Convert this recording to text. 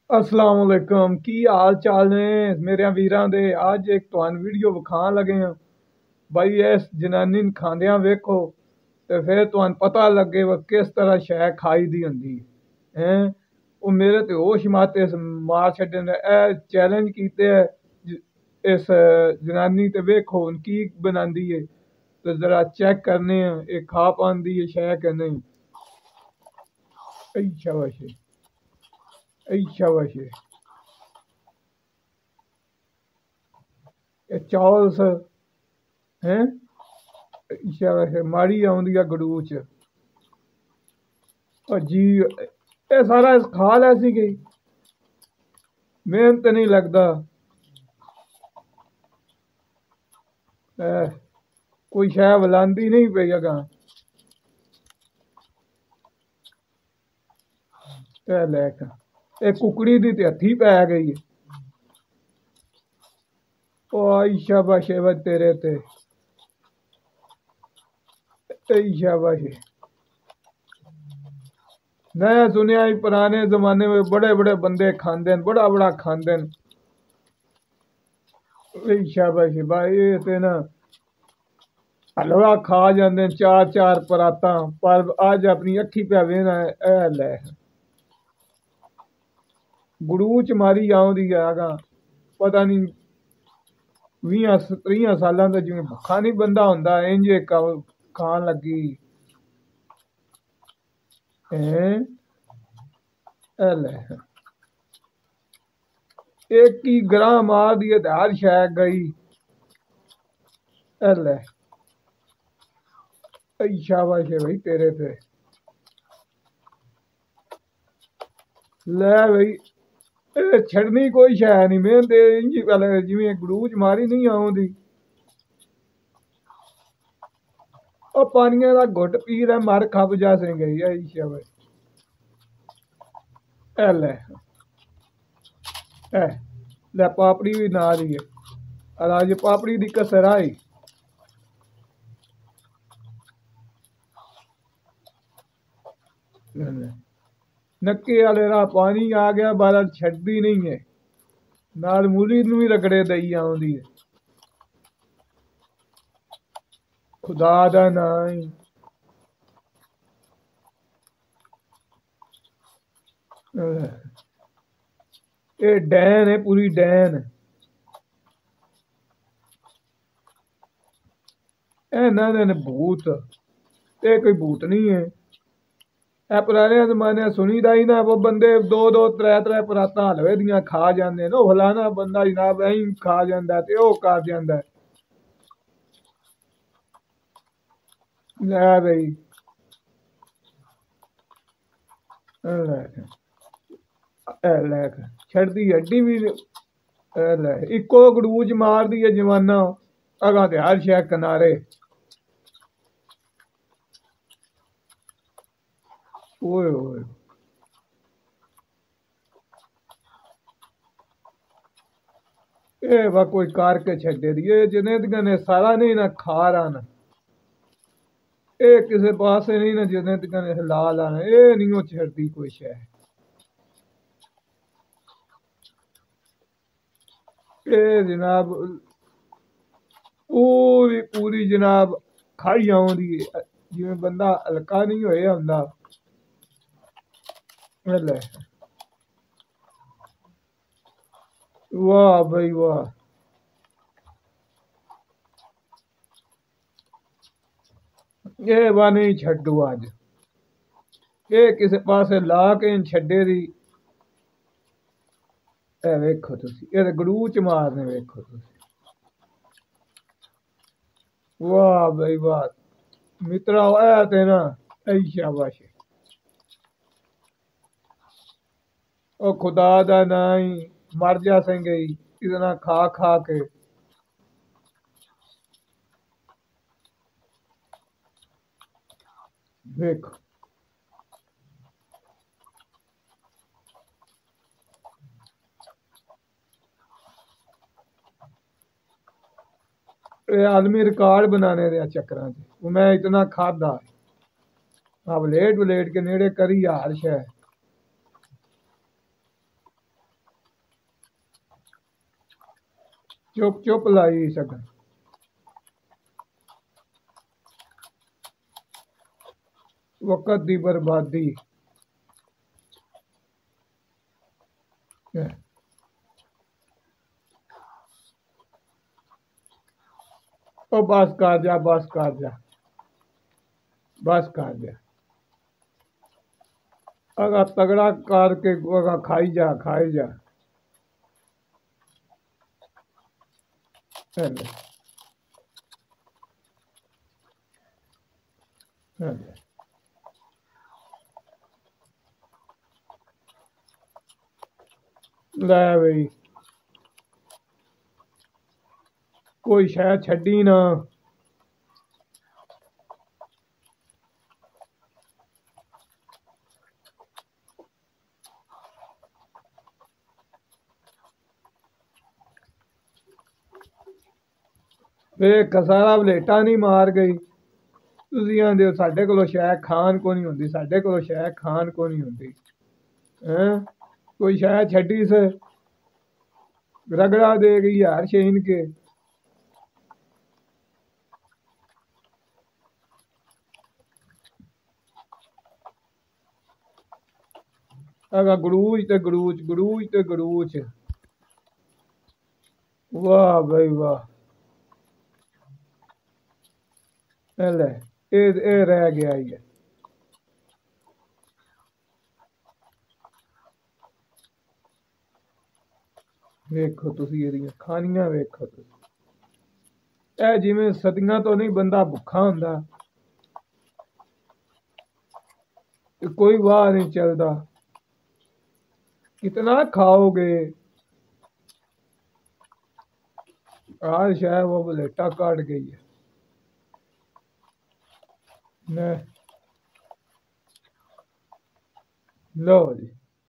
अस्सलाम वालेकुम की हाल चाल ने मेरे वीरां दे। अज एक तुहानू वीडियो विखान लगे हैं भाई। इस जनानी नूं खांदियां वेखो ते फिर तुहानू पता लगे वो किस तरह शै खाई दी हुंदी है। वो मेरे ते होश मत इस मार छड्डे ने। ए चैलेंज कीते है इस जनानी ते वेखो हुण की बनांदी है ते जरा चेक करने हैं ये खा पांदी है शै कि नहीं। ऐ शाबाश ऐ शाबाश। ये चौल हैं शाबाश माड़ी आउंदी आ गड़ूच। और जी ये सारा खा लै सी गई मेहनत नहीं लगता। कोई शै वलांदी नहीं पई अगां। लैक ये कुकड़ी दी ते हत्थी पै गई है। ओ आई शाबाश व तेरे ते ऐ शाबाश। मैं सुनया पुराने जमाने में बड़े बड़े बंदे खांदे न बड़ा बड़ा खांदे न। ऐ शाबाश भाई ये ते ना हलवा खा जाते चार चार परातां पर अज अपनी अखी पे वेना ऐ लै गड़ूच मारी आउंदी है अगां। पता नहीं 20 30 सालां तो जिवें भुखा नहीं बंदा हुंदा इंज खान लगी हैं। ऐ लै एक ही ग्राह मार दिए ते हर शै गई। ऐ लै ऐ शाबाश है भाई तेरे ते। लै भाई छड़नी कोई शै नहीं मेहनत इंज पहले जिवें गड़ूच मारी नहीं आउंदी। ओ पानिया दा घुट पी लै मर खप जासे गई। ऐ शाबाश ऐ लै ऐ लै पापड़ी भी ना दी है। और अज पापड़ी दी कसर आई। नक्के आले राह पानी आ गया बार छड्डी नहीं है नाल मूली नूं भी रगड़े दई आउंदी है। खुदा दा नां ही ये डैन है पूरी डैन। इन्हां दे ने भूत ये कोई भूत नहीं है। ए पुराने जमाने सुनी दा ही ना वो बंदे दो दो त्रै त्रै परातां हलवे दियां खा जांदे न। ओ फलाना बंदा जनाब ऐं खा जांदा ते ओ कर जांदा। लै बई लै छड़दी हड्डी भी लै इको गड़ूच मार दी है जमाना अगां ते हर शै किनारे। ओए होए ये वा कोई करके छड्डे दी ये जनेतियां ने सारा नहीं ना खा रहा ना। ये किसे पासे नहीं ना जनेतियां ने ला लाना ये नहीं हो छड़दी कोई शै। ये जनाब पूरी पूरी जनाब खाई आउंदी है जिवें बंदा हल्का नहीं होया हुंदा। लै वाह बई वाह। ये वा नहीं छड्डू अज ये किसे पासे ला के छड्डे दी। ए वेखो तुसी ये गड़ूच मारने वेखो तुसी। वाह बई वाह मित्रा ऐ ते ना ऐ शाबाश। ओ खुदा दा नां ही मर जासे गई इतना खा खा के। देखो ये आदमी रिकॉर्ड बनाने दे चक्करां च मैं इतना खादा। अब लेट वलेट के नेड़े करी हर शै। चुप चुप लाई सकन वक़्त दी बर्बादी ओ बस कर जा बस कर जा अगर तगड़ा करके अगर खाई जा ले, ले। लै बई कोई शै छड्डी ना ਵੇਖ ਸਾਰਾ ਵਲੇਟਾ नहीं मार गई ਤੁਸੀਂ ਆਂਦੇ ਹੋ ਸਾਡੇ ਕੋਲੋਂ ਸ਼ੈ ਖਾਣ ਕੋ ਨਹੀਂ ਹੁੰਦੀ ਸਾਡੇ ਕੋਲੋਂ ਸ਼ੈ ਖਾਣ ਕੋ ਨਹੀਂ ਹੁੰਦੀ ਹੈਂ कोई शै छड्डी से रगड़ा दे गई यार शेन के अगा गड़ूच ते गड़ूच वाह भाई वाह ले ए रह गया ही है ਵੇਖੋ ਤੁਸੀਂ ਇਹਦੀਆਂ ਖਾਣੀਆਂ ਵੇਖੋ ਤੁਸੀਂ ਇਹ ਜਿਵੇਂ ਸਦੀਆਂ ਤੋਂ ਨਹੀਂ ਬੰਦਾ ਭੁੱਖਾ ਹੁੰਦਾ ਤੇ ਕੋਈ ਵਾਹ नहीं चलता कितना खाओगे आज शायद वो बलेटा काट गई है न लो जी